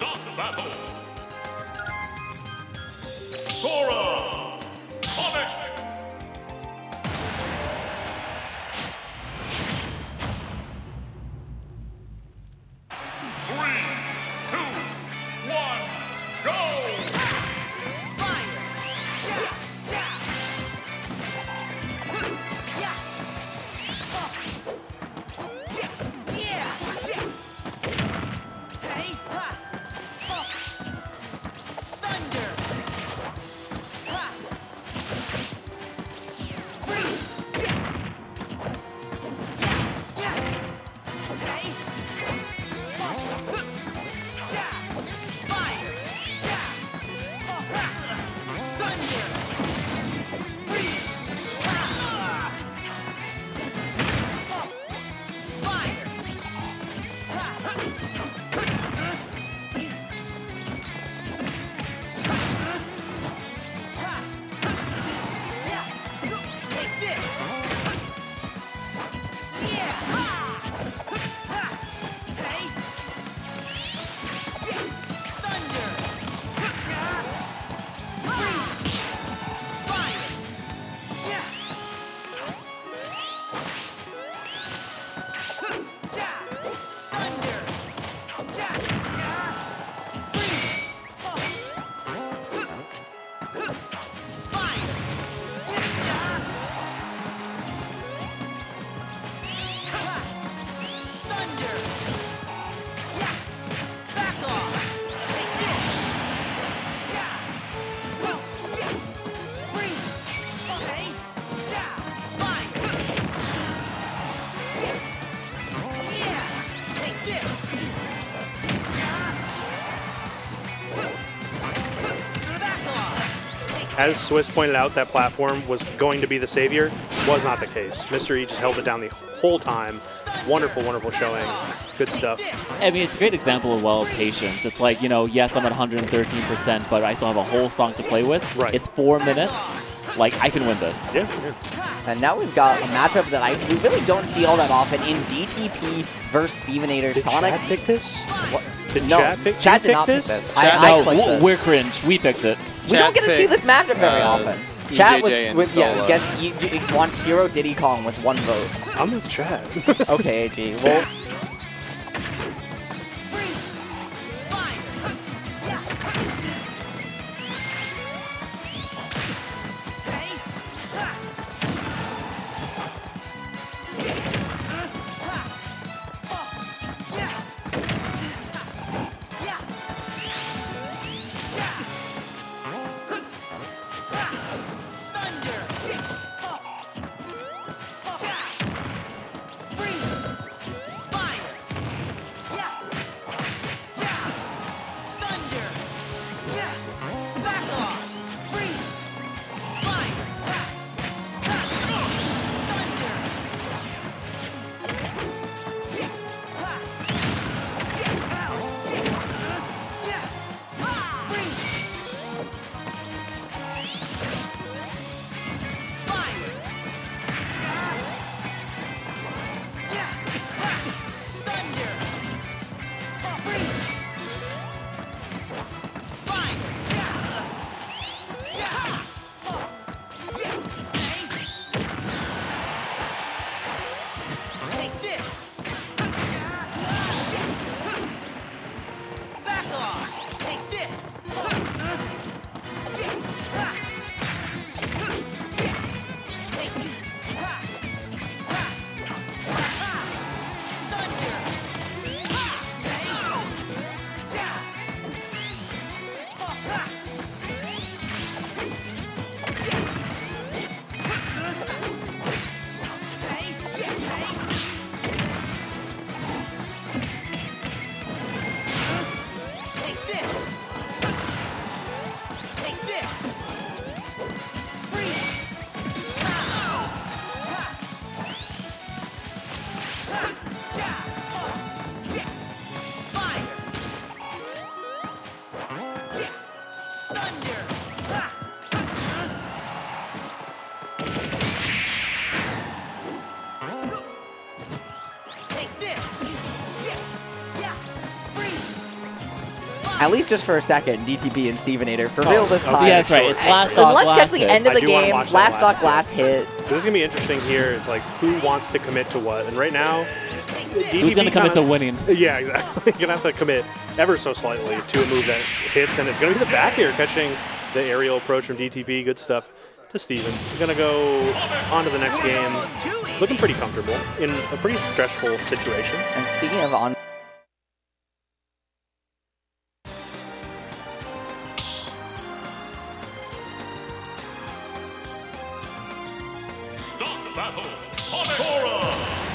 Start the battle. Sora! Comic! 3, 2, 1, go! As Swiss pointed out, that platform was going to be the savior. Was not the case. Mr. E just held it down the whole time. Wonderful, wonderful showing. Good stuff. I mean, it's a great example of Wells' patience. It's like, you know, yes, I'm at 113%, but I still have a whole song to play with. Right. It's 4 minutes. Like, I can win this. Yeah. And now we've got a matchup that we really don't see all that often in DTP versus Steven8er. Did Sonic. Chad pick this? What? Did No, Chad pick Chad did you not pick pick this? this. I clicked this. We're cringe. We picked it. We don't get to see this matchup very often. Chad wants Hero Diddy Kong with 1 vote. I'm with Chad. Okay, AG. Well, At least just for a second, DTP and Steven8er for real this time. Yeah, that's right. It's last stock, let's last catch the hit. end of the I do wanna game. watch that Last last stock, last hit. This is going to be interesting here. Is like who wants to commit to what. And right now, Who's going to commit to winning? Yeah, exactly. You're going to have to commit ever so slightly to a move that hits. And it's going to be the back air catching the aerial approach from DTP. Good stuff to Steven. He's going to go on to the next game. Looking pretty comfortable in a pretty stressful situation. And speaking of on... Start battle. Sora.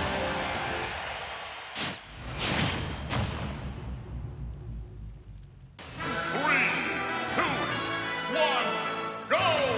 3, 2, 1, go!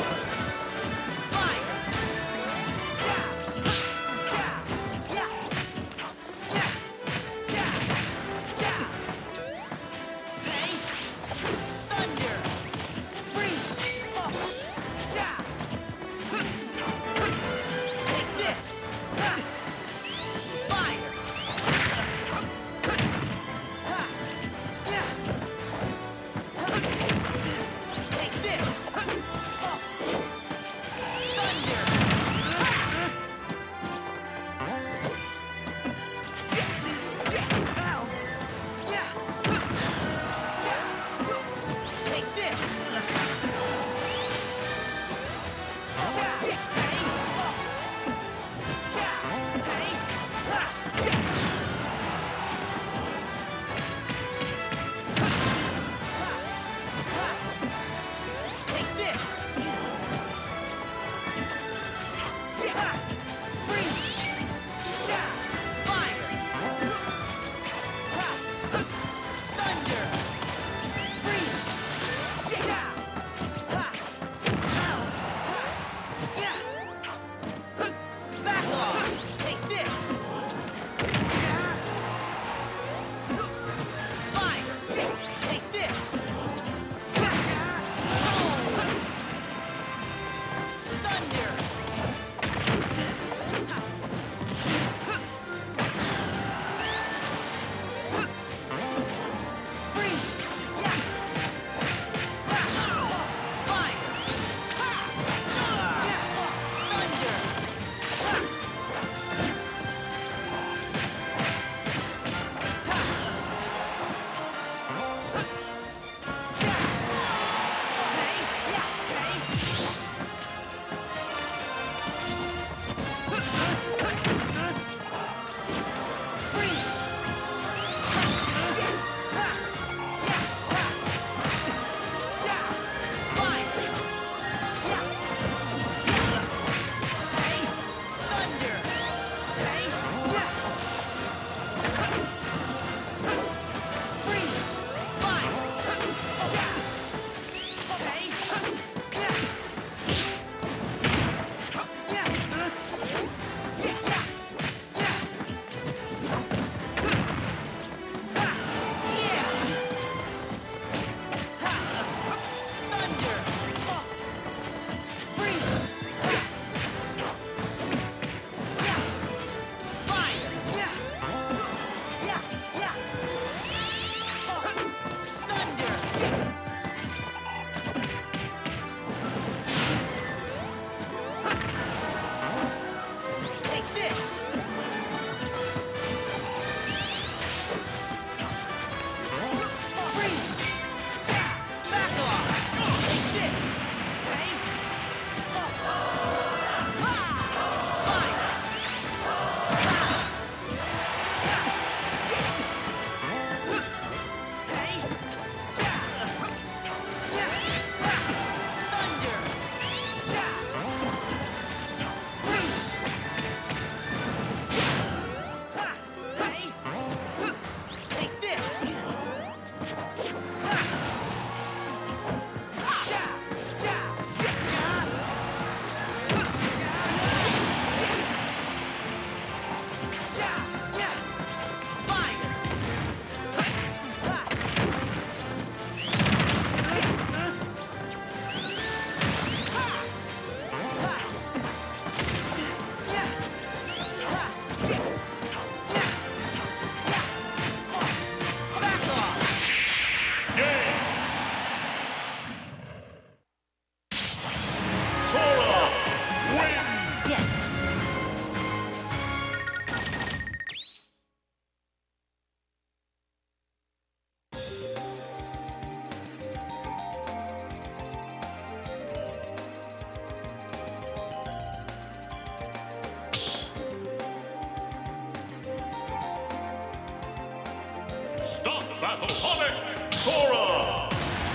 Atomic Sora.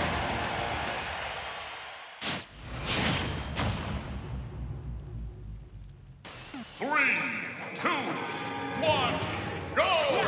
3, 2, 1, go!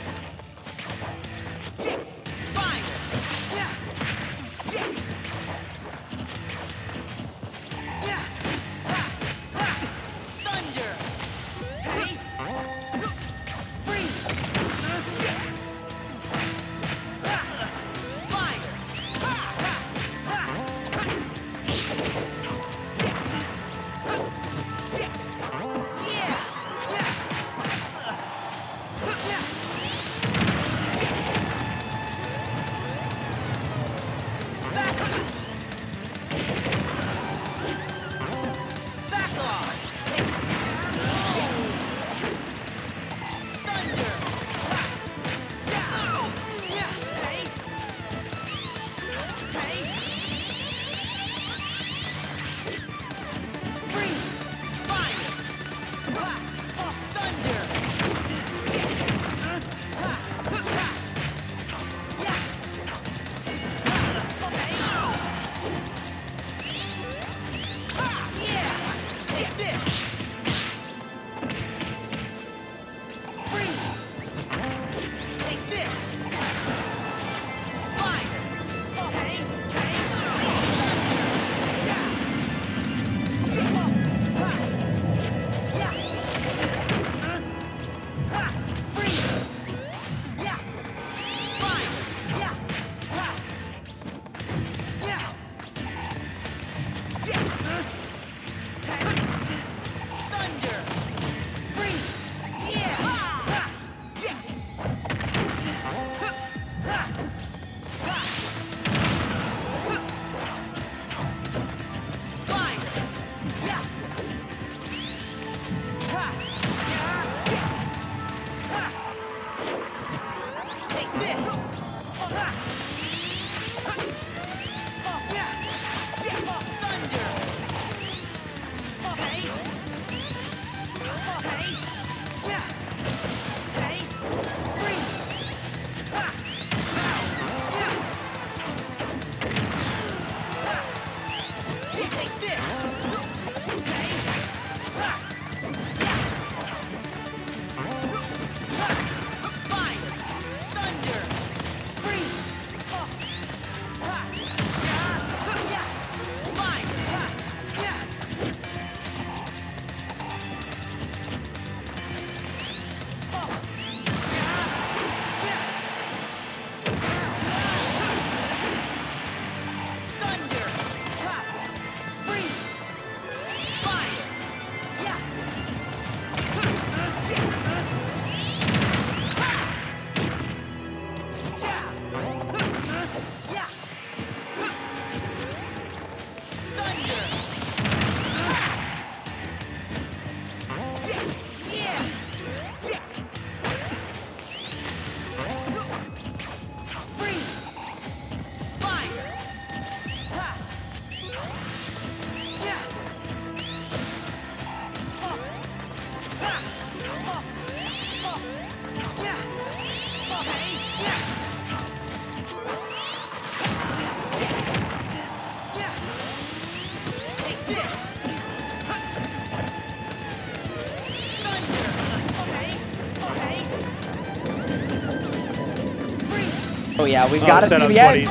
Oh yeah, we've got to see the end.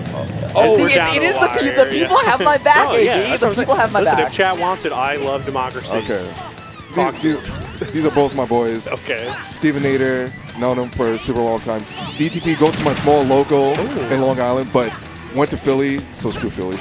Oh, see, it is the people have my back, no, yeah, the people have my Listen, back. If chat wants it, I love democracy. Okay. These are both my boys. Okay. Steven8er, known him for a super long time. DTP goes to my small local in Long Island, but went to Philly, so screw Philly.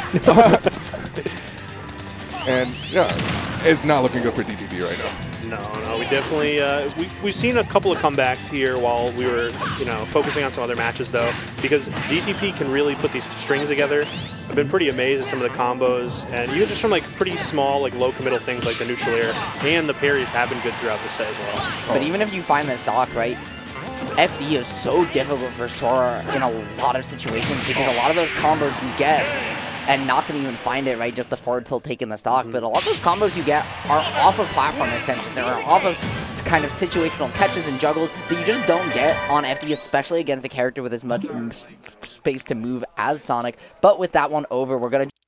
And yeah, it's not looking good for DTP right now. No, we definitely we've seen a couple of comebacks here while we were focusing on some other matches though, because DTP can really put these strings together. I've been pretty amazed at some of the combos, and even just from like pretty small, like low committal things like the neutral air and the parries have been good throughout the set as well. But even if you find this stock, right, FD is so difficult for Sora in a lot of situations because a lot of those combos you get and not going to even find it, right, just the forward tilt taking the stock. But a lot of those combos you get are off of platform extensions or off of kind of situational catches and juggles that you just don't get on FD, especially against a character with as much space to move as Sonic. But with that one over, we're going to